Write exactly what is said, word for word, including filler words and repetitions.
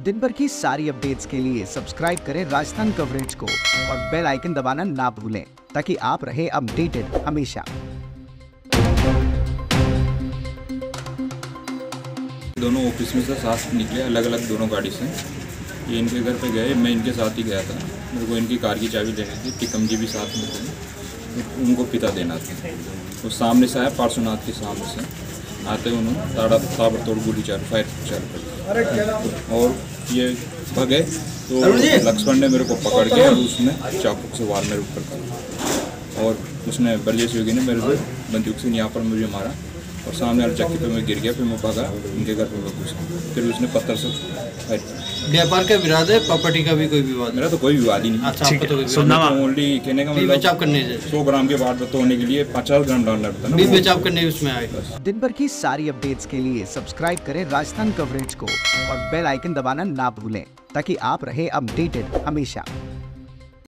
दिन भर की सारी अपडेट्स के लिए सब्सक्राइब करें राजस्थान कवरेज को और बेल आइकन दबाना ना भूलें ताकि आप रहे अपडेटेड हमेशा। दोनों ऑफिस में से साथ निकले, अलग अलग दोनों गाड़ी से। ये इनके घर पे गए, मैं इनके साथ ही गया था। मेरे को इनकी कार की चाबी देनी थी, टिकम जी भी साथ में थे, उनको पिता देना था। वो सामने से आया, पार्श्वनाथ के सामने से आते उन्होंने ताड़ा ताबड़तोड़ गोली चालू फायर चालू कर और ये भगे तो लक्ष्मण ने मेरे को पकड़ के और उसने चाकू से वार मेरे ऊपर कर और उसने बरजेश योगी ने मेरे को बंदूक से यहाँ पर मुझे मारा और सामने वाले चक्की पे मैं गिर गया। फिर मैं भागा उनके घर पे घुसा, फिर उसने पत्थर से फायर। व्यापार का विवाद है, प्रॉपर्टी का भी कोई विवाद? मेरा तो कोई विवाद ही नहीं। अच्छा, आपको तो ओनली कहने का मतलब बचाव करने सौ ग्राम के बाद होने के लिए पचास ग्राम डालना पड़ता है, बचाव करने उसमें आए। दिन भर की सारी अपडेट्स के लिए सब्सक्राइब करें राजस्थान कवरेज को और बेल आइकन दबाना ना भूलें ताकि आप रहे अपडेटेड हमेशा।